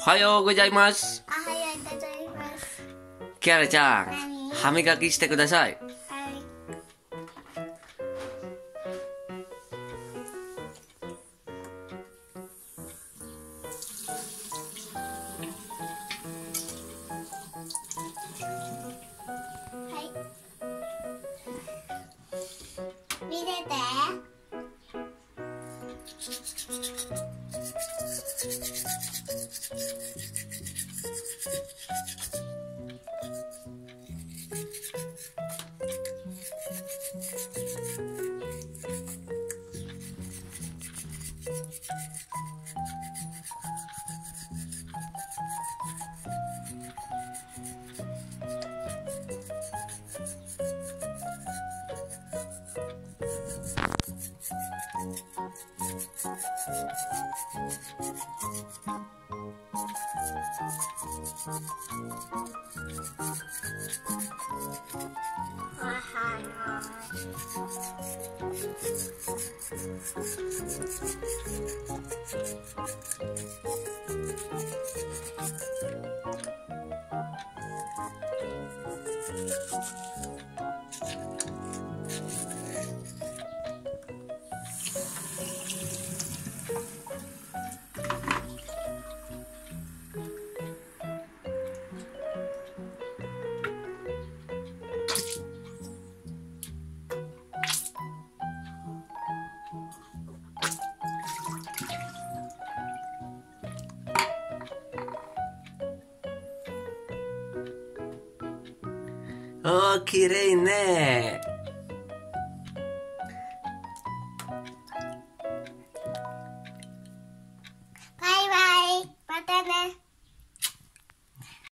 はようございます。 おはようございます。 キアラちゃん、 何？ 歯磨きしてください。 はい。はい。見てて。 おー、きれいね。